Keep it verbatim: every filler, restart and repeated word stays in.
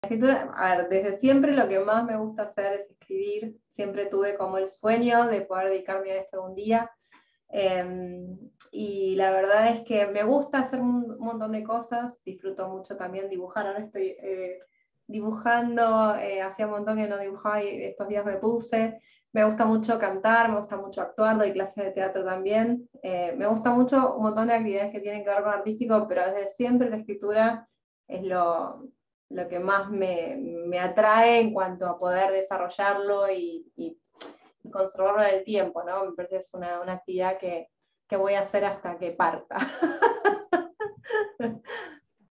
Escritura, a ver, desde siempre lo que más me gusta hacer es escribir. Siempre tuve como el sueño de poder dedicarme a esto algún día. Eh, y la verdad es que me gusta hacer un montón de cosas. Disfruto mucho también dibujar. Ahora estoy eh, dibujando. Eh, hacía un montón que no dibujaba y estos días me puse. Me gusta mucho cantar, me gusta mucho actuar, doy clases de teatro también. Eh, me gusta mucho un montón de actividades que tienen que ver con artístico, pero desde siempre la escritura es lo, lo que más me, me atrae en cuanto a poder desarrollarlo y, y conservarlo en el tiempo, ¿no? Me parece que es una, una actividad que, que voy a hacer hasta que parta.